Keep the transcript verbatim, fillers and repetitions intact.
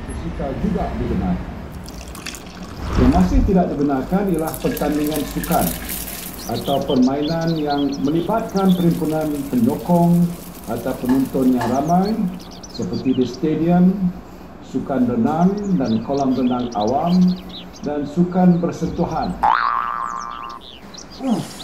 Fizikal juga dibenarkan. Yang masih tidak dibenarkan ialah pertandingan sukan atau permainan yang melibatkan perhimpunan penyokong atau penonton yang ramai seperti di stadium, sukan renang dan kolam renang awam dan sukan bersentuhan. Hmm.